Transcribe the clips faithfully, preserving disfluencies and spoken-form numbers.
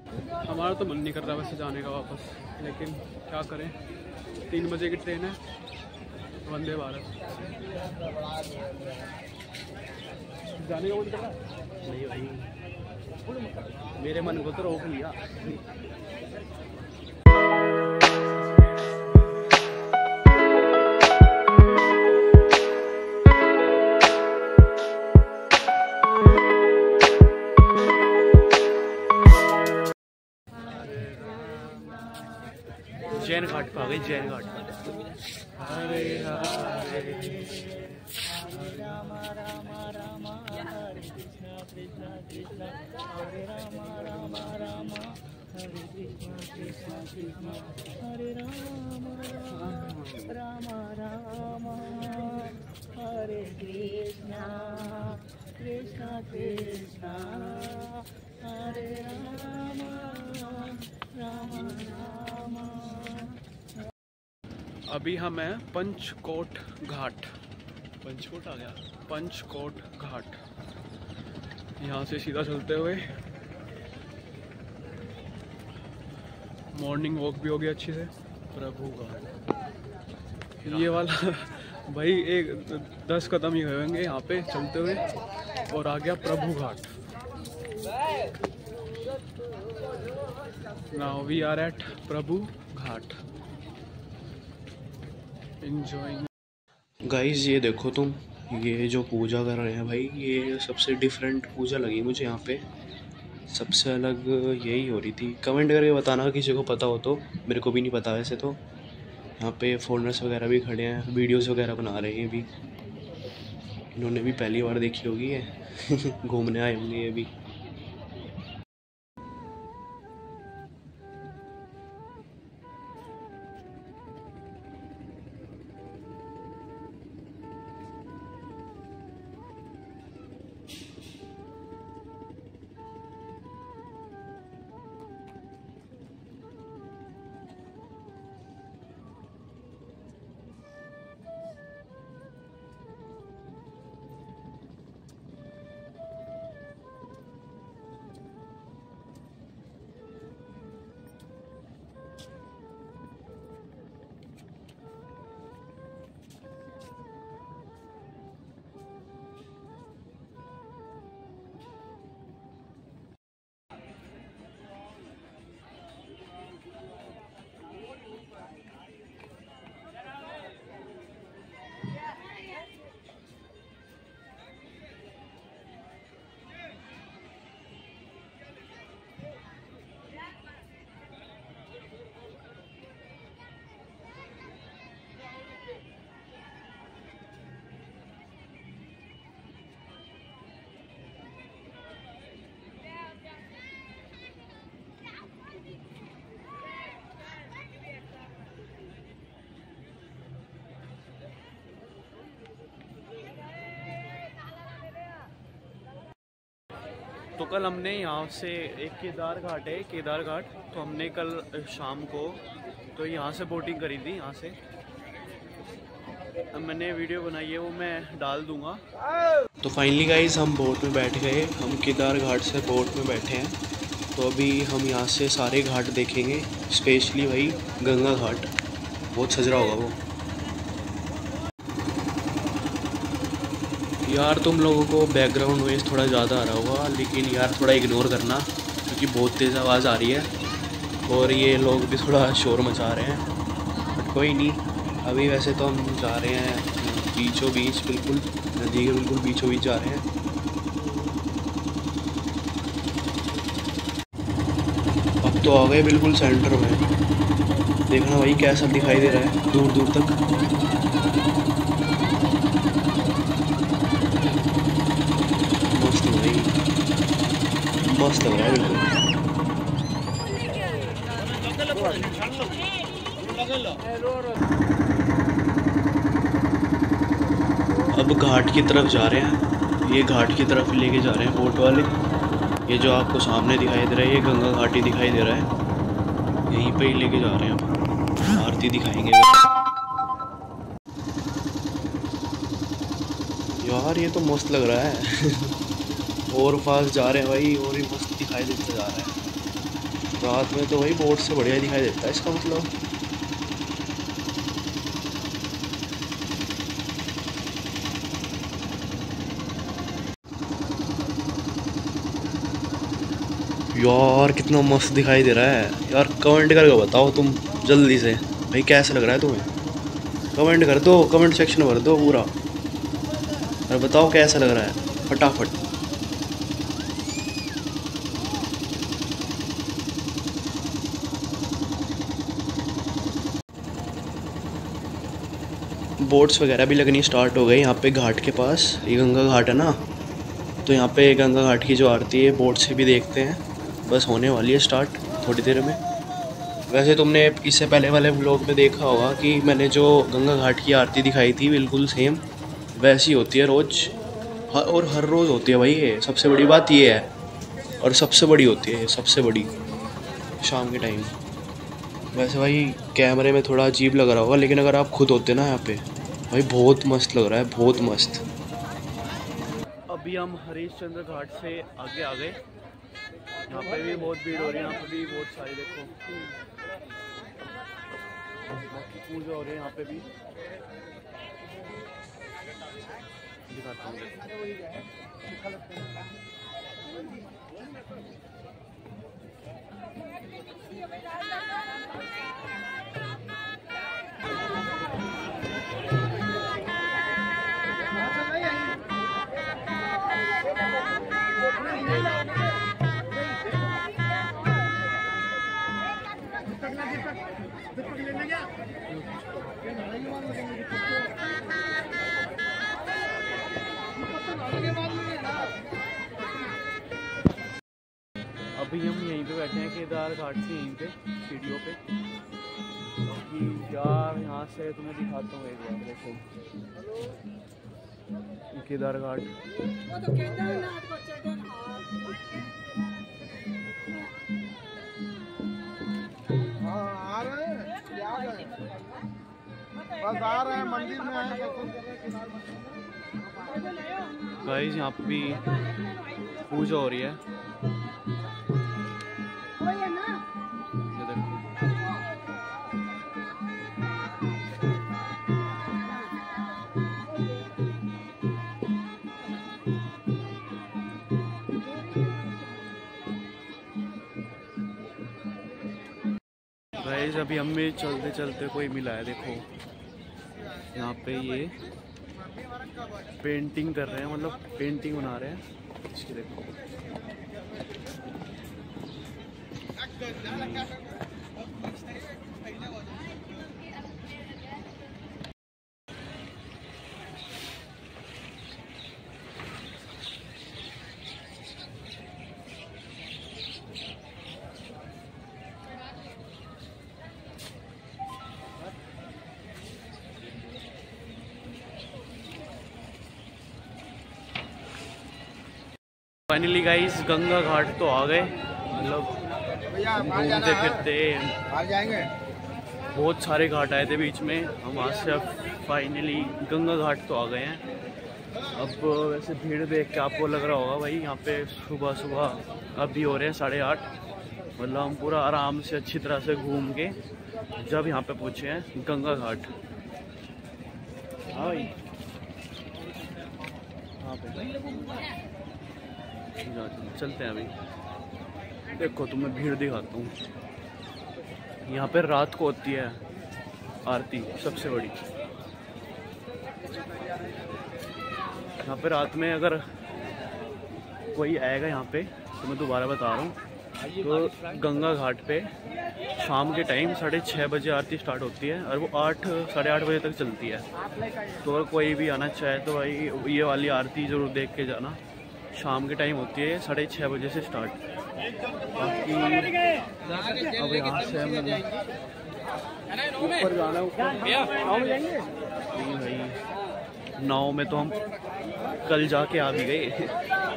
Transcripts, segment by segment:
हमारा तो मन नहीं कर रहा वैसे जाने का वापस, लेकिन क्या करें, तीन बजे की ट्रेन है वंदे भारत। जाने का मन कर रहा नहीं भाई, मेरे मन को तो रोक लिया। जैन घाट पे आ गई, जैन घाट पे। हरे हरे राम राम राम हरे कृष्ण कृष्ण कृष्ण हरे राम राम राम हरे कृष्ण कृष्ण कृष्ण हरे राम राम राम हरे कृष्ण कृष्ण कृष्ण हरे राम राम राम। अभी हम हैं पंचकोट घाट। पंचकोट आ गया। पंचकोट घाट, यहाँ से सीधा चलते हुए मॉर्निंग वॉक भी हो गया अच्छी से। प्रभु घाट ये वाला भाई एक दस कदम ही होंगे यहाँ पे चलते हुए और आ गया Prabhu Ghat. Now we are at Prabhu Ghat enjoying. Guys ये देखो तुम, ये जो पूजा कर रहे हैं भाई, ये सबसे डिफरेंट पूजा लगी मुझे यहाँ पे। सबसे अलग यही हो रही थी। कमेंट करके बताना किसी को पता हो तो, मेरे को भी नहीं पता वैसे तो। यहाँ पे फॉरेनर्स वगैरह भी खड़े हैं, वीडियोस वगैरह बना रहे हैं भी। इन्होंने भी पहली बार देखी होगी ये घूमने आए होंगे ये भी। तो कल हमने यहाँ से एक केदार घाट है, केदार घाट, तो हमने कल शाम को तो यहाँ से बोटिंग करी थी। यहाँ से अब मैंने वीडियो बनाई है, वो मैं डाल दूंगा। तो फाइनली गाइस हम बोट में बैठ गए। हम केदार घाट से बोट में बैठे हैं। तो अभी हम यहाँ से सारे घाट देखेंगे, स्पेशली भाई गंगा घाट। बहुत सज रहा होगा वो। यार तुम लोगों को बैकग्राउंड नॉइज़ थोड़ा ज़्यादा आ रहा होगा, लेकिन यार थोड़ा इग्नोर करना क्योंकि बहुत तेज़ आवाज़ आ रही है और ये लोग भी थोड़ा शोर मचा रहे हैं। बट कोई नहीं, अभी वैसे तो हम जा रहे हैं बीचों बीच, बिल्कुल नदी के बिल्कुल बीचों बीच जा रहे हैं। अब तो आ गए बिल्कुल सेंटर में। देखना भाई कैसा दिखाई दे रहा है दूर दूर तक। मस्त भाई, मस्त लग रहा है बिल्कुल। अब घाट की तरफ जा रहे हैं। ये घाट की तरफ लेके जा रहे हैं बोट वाले। ये जो आपको सामने दिखाई दे रहा है ये गंगा घाट ही दिखाई दे रहा है। यहीं पे ही लेके जा रहे हैं। अब आरती दिखाएंगे। यार ये तो मस्त लग रहा है और फास्ट जा रहे हैं भाई, और ही मस्त दिखाई देते जा रहा है। रात में तो वही बोट से बढ़िया दिखाई देता है इसका मतलब। यार कितना मस्त दिखाई दे रहा है यार। कमेंट करके बताओ तुम जल्दी से भाई कैसा लग रहा है तुम्हें। कमेंट कर दो, कमेंट सेक्शन भर दो पूरा और बताओ कैसा लग रहा है फटाफट। बोट्स वगैरह भी लगनी स्टार्ट हो गई यहाँ पे घाट के पास। ये गंगा घाट है ना, तो यहाँ पे गंगा घाट की जो आरती है बोट से भी देखते हैं। बस होने वाली है स्टार्ट थोड़ी देर में। वैसे तुमने इससे पहले वाले व्लॉग में देखा होगा कि मैंने जो गंगा घाट की आरती दिखाई थी बिल्कुल सेम वैसी होती है रोज़, और हर रोज़ होती है भाई। ये सबसे बड़ी बात ये है, और सबसे बड़ी होती है सबसे बड़ी शाम के टाइम। वैसे भाई कैमरे में थोड़ा अजीब लग रहा होगा, लेकिन अगर आप खुद होते ना यहाँ पे भाई बहुत मस्त लग रहा है, बहुत मस्त। अभी हम हरिश्चंद्र घाट से आगे आ गए। यहाँ पे भी बहुत भीड़ हो रही है, यहाँ पे भी बहुत सारी देखो पूजा हो रही है यहाँ पे भी। दिखाता हूँ। अभी हम यहीं पे बैठे हैं केदार घाट से, यहीं पे सीढ़ियों पे। कि यार यहाँ से तुम्हें दिखाता हूँ एक बार, देखो केदार घाट। बस आ रहे हैं मंदिर में आए। गाइस यहाँ पे भी पूजा हो रही है। ये देखो गाइस अभी हमें चलते चलते कोई मिला है। देखो यहाँ पे ये पेंटिंग कर रहे हैं, मतलब पेंटिंग बना रहे हैं इसकी। देखो फाइनली गाइस गंगा घाट तो आ गए। मतलब घूमते फिरते बहुत सारे घाट आए थे बीच में, हम वहाँ से अब फाइनली गंगा घाट तो आ गए हैं। अब वैसे भीड़ देख के आपको लग रहा होगा भाई यहाँ पे सुबह सुबह अभी हो रहे हैं साढ़े आठ। मतलब हम पूरा आराम से अच्छी तरह से घूम के जब यहाँ पे पहुँचे हैं गंगा घाट। हाँ भाई हाँ पे चलते हैं अभी। देखो तुम्हें भीड़ दिखाता हूँ। यहाँ पे रात को होती है आरती सबसे बड़ी। यहाँ पे रात में अगर कोई आएगा यहाँ पे तो मैं दोबारा बता रहा हूँ, तो गंगा घाट पे शाम के टाइम साढ़े छः बजे आरती स्टार्ट होती है और वो आठ साढ़े आठ बजे तक चलती है। तो अगर कोई भी आना चाहे तो भाई ये वाली आरती ज़रूर देख के जाना। शाम के टाइम होती है साढ़े छः बजे से स्टार्ट। बाकी अब यहाँ से हम ऊपर जाना है, ऊपर भाई नाव में तो हम कल जाके आ भी गए।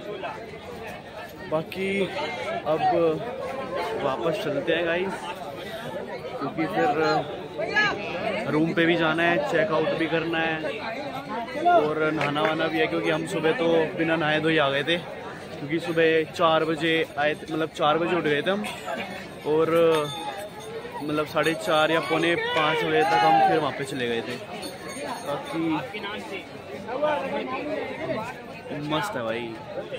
बाकी अब वापस चलते हैं गाइस, क्योंकि फिर रूम पे भी जाना है, चेकआउट भी करना है और नहाना वाना भी है, क्योंकि हम सुबह तो बिना नहाए धोए आ गए थे। क्योंकि सुबह चार बजे आए थे, मतलब चार बजे उठ गए थे हम, और मतलब साढ़े चार या पौने पाँच बजे तक हम फिर वहाँ पे चले गए थे। बाकी मस्त है भाई।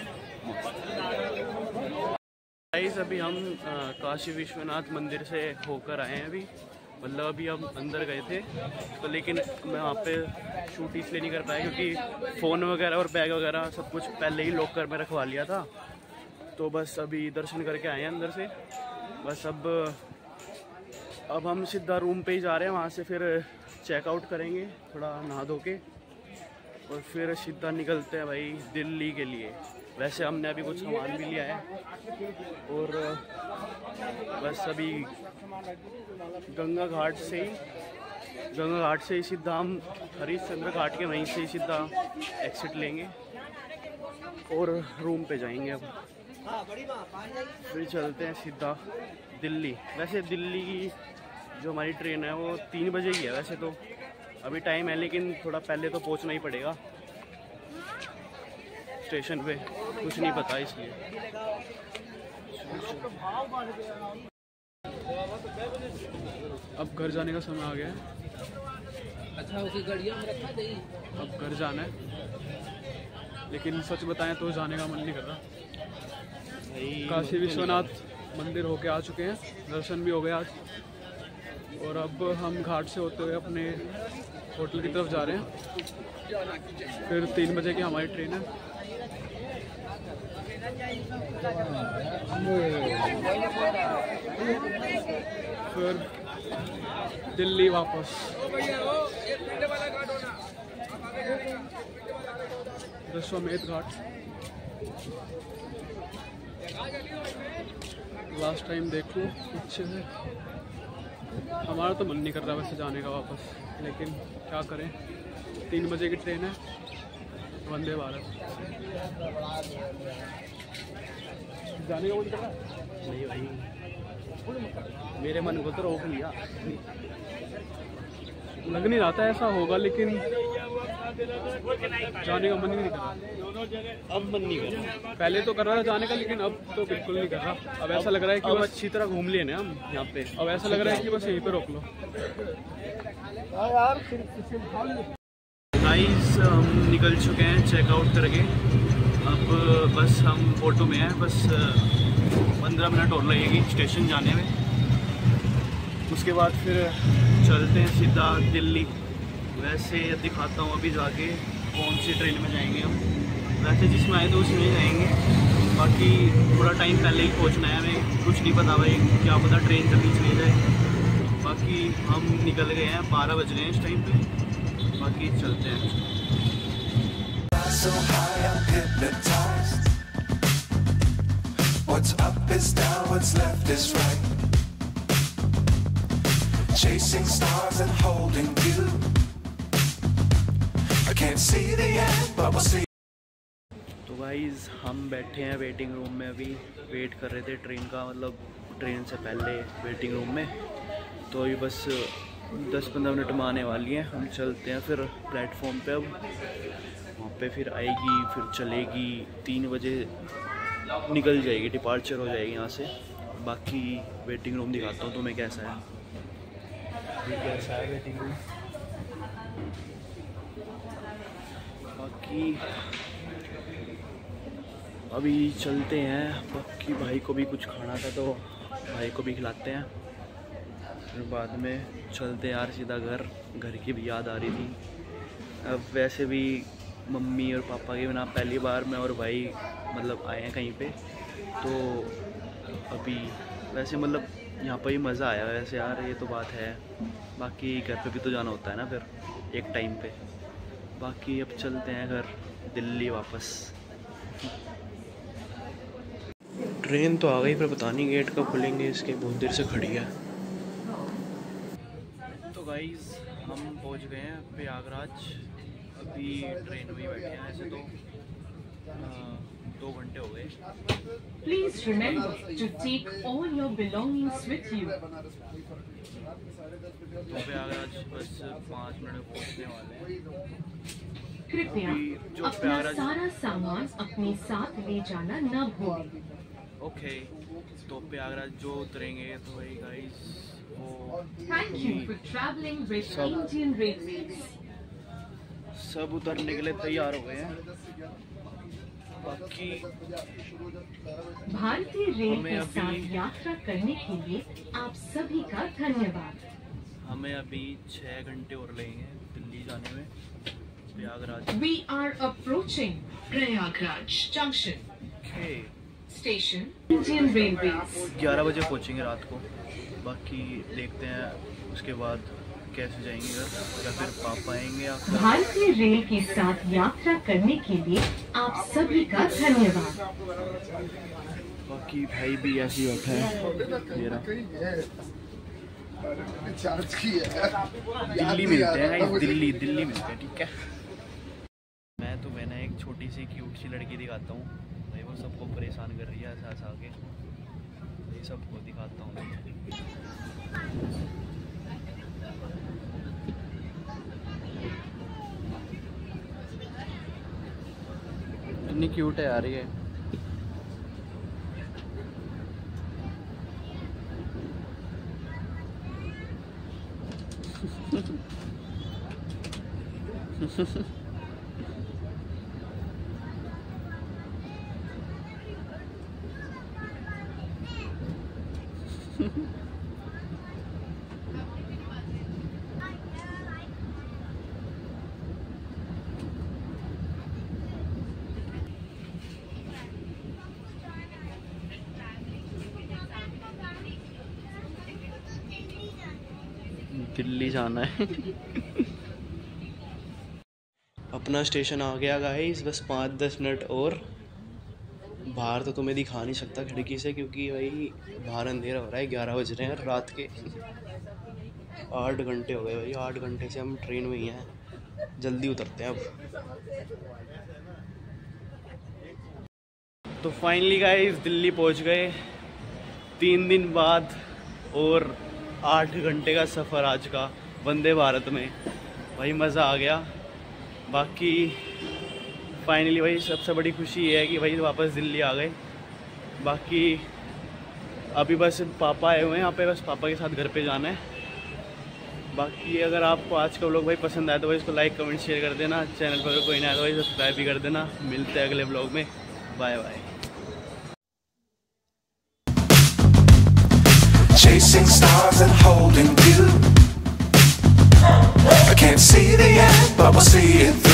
गाइस अभी हम आ, काशी विश्वनाथ मंदिर से होकर आए हैं अभी, मतलब अभी हम अंदर गए थे तो, लेकिन मैं वहाँ पे शूट इसलिए नहीं कर पाया क्योंकि फ़ोन वगैरह और बैग वगैरह सब कुछ पहले ही लॉकर में रखवा लिया था। तो बस अभी दर्शन करके आए हैं अंदर से, बस अब अब हम सीधा रूम पे ही जा रहे हैं। वहाँ से फिर चेकआउट करेंगे, थोड़ा नहा धो के, और फिर सीधा निकलते हैं भाई दिल्ली के लिए। वैसे हमने अभी कुछ सामान भी लिया है, और बस अभी गंगा घाट से ही गंगा घाट से ही सीधा हम हरिश्चंद्र घाट के वहीं से ही सीधा एग्जिट लेंगे और रूम पे जाएंगे। अब फिर चलते हैं सीधा दिल्ली। वैसे दिल्ली की जो हमारी ट्रेन है वो तीन बजे ही है वैसे तो, अभी टाइम है, लेकिन थोड़ा पहले तो पहुंचना ही पड़ेगा स्टेशन पे, कुछ नहीं पता इसलिए। अब घर जाने का समय आ गया है। अच्छा उसी गाड़ियों में रखा दे। अब घर जाना है, लेकिन सच बताएं तो जाने का मन नहीं कर रहा। काशी विश्वनाथ मंदिर होके आ चुके हैं, दर्शन भी हो गए आज, और अब हम घाट से होते हुए अपने होटल की तरफ जा रहे हैं। फिर तीन बजे की हमारी ट्रेन है। फिर दिल्ली वापस। दशाश्वमेध घाट लास्ट टाइम देख लो अच्छे से। हमारा तो मन नहीं कर रहा वैसे जाने का वापस, लेकिन क्या करें, तीन बजे की ट्रेन है वंदे भारत। जाने का मन कर रहा नहीं भाई, मेरे मन को तो रोक लिया। लग नहीं रहा था ऐसा होगा, लेकिन जाने का मन ही नहीं कर रहा। अब मन नहीं कर रहा, पहले तो कर रहा था जाने का, लेकिन अब तो बिल्कुल नहीं कर रहा। अब ऐसा लग रहा है कि बस अच्छी तरह घूम लिए ना हम यहाँ पे, अब ऐसा लग रहा है कि बस यहीं पे रोक लो। गाइस हम निकल चुके हैं चेकआउट करके, अब बस हम ऑटो में हैं, बस पंद्रह मिनट और लगेगी स्टेशन जाने में। उसके बाद फिर चलते हैं सीधा दिल्ली। वैसे दिखाता हूँ अभी जाके कौन सी ट्रेन में जाएंगे हम। वैसे जिसमें आए तो उसमें जाएंगे, बाकी थोड़ा टाइम पहले ही पहुँचना है हमें, कुछ नहीं पता भाई, क्या पता ट्रेन जल्दी चली जाए। बाकी हम निकल गए हैं, बारह बज रहे हैं इस टाइम पे। बाकी चलते हैं। So high, I'm hypnotized. What's up is down, what's left is right. Chasing stars and holding you. I can't see the end, but we'll see. तो गाइस हम बैठे हैं वेटिंग रूम में, अभी वेट कर रहे थे ट्रेन का, मतलब ट्रेन से पहले वेटिंग रूम में। तो अभी बस दस पंद्रह मिनट में आने वाली हैं। हम चलते हैं फिर प्लेटफॉर्म पे, अब वहाँ पे फिर आएगी, फिर चलेगी, तीन बजे निकल जाएगी, डिपार्चर हो जाएगी यहाँ से। बाकी वेटिंग रूम दिखाता हूँ तुम्हें कैसा है। ये कैसा है वेटिंग रूम। बाकी अभी चलते हैं, बाकी भाई को भी कुछ खाना था तो भाई को भी खिलाते हैं, फिर बाद में चलते यार सीधा घर। घर की भी याद आ रही थी। अब वैसे भी मम्मी और पापा के बिना पहली बार मैं और भाई मतलब आए हैं कहीं पे, तो अभी वैसे मतलब यहाँ पर ही मज़ा आया वैसे यार, ये तो बात है। बाकी घर पे भी तो जाना होता है ना फिर एक टाइम पे। बाकी अब चलते हैं घर दिल्ली वापस। ट्रेन तो आ गई, पर पता नहीं गेट कब खुलेंगे इसके, बहुत देर से खड़ी है। तो गाइस हम पहुंच गए हैं प्रयागराज। अभी ट्रेन में ही बैठे हैं, ऐसे तो आ, दो घंटे हो गए। Please remember to take all your belongings with you. तो प्रयागराज बस पाँच मिनट में पहुंचने वाले हैं। कृपया अभी जो अपना प्यारा सारा सामान अपने साथ ले जाना न भूलें। ओके, तो प्रयागराज जो उतरेंगे तो वही गाइस वो Thank you for traveling with सब- Indian Railways. सब उतरने के लिए तैयार हो गए हैं। बाकी भारतीय रेल हमें के अभी- साथ यात्रा करने के लिए आप सभी का धन्यवाद। हमें अभी छः घंटे और लगेंगे दिल्ली जाने में Prayagraj. We are approaching Prayagraj Junction okay, Station, Indian Railways. ग्यारह बजे पहुंचेंगे रात को। बाकी देखते हैं उसके बाद कैसे जाएंगे घर, या फिर पापा आएंगे या फिर भारतीय रेल के साथ यात्रा करने के लिए आप सभी का धन्यवाद। बाकी भाई भी ऐसे ही बैठा है मेरा। चार्ज की है। दिल्ली मिलते हैं गाइस, दिल्ली दिल्ली मिलते हैं, ठीक है। मैं तो मैंने एक छोटी सी क्यूट सी लड़की दिखाता हूँ भाई, वो सबको परेशान कर रही है ऐसा ऐसा आके, ये सबको दिखाता हूँ। इतनी क्यूट है यार ये। दिल्ली जाना है। अपना स्टेशन आ गया गाइस, बस पाँच दस मिनट और। बाहर तो तुम्हें दिखा नहीं सकता खिड़की से, क्योंकि भाई बाहर अंधेरा हो रहा है, ग्यारह बज रहे हैं रात के। आठ घंटे हो गए भाई, आठ घंटे से हम ट्रेन में ही हैं। जल्दी उतरते हैं अब। तो फाइनली गाइस दिल्ली पहुंच गए तीन दिन बाद, और आठ घंटे का सफ़र आज का वंदे भारत में। भाई मज़ा आ गया। बाकी फाइनली भाई सबसे बड़ी खुशी ये है कि भाई वापस दिल्ली आ गए। बाकी अभी बस पापा आए हुए हैं यहाँ पे, बस पापा के साथ घर पे जाना है। बाकी अगर आपको आज का व्लॉग भाई पसंद आया तो भाई इसको लाइक कमेंट शेयर कर देना। चैनल पर अगर कोई नया तो भाई सब्सक्राइब भी कर देना। मिलते हैं अगले व्लॉग में, bye bye. Chasing stars and holding you. I can't see the end, but we'll see it through.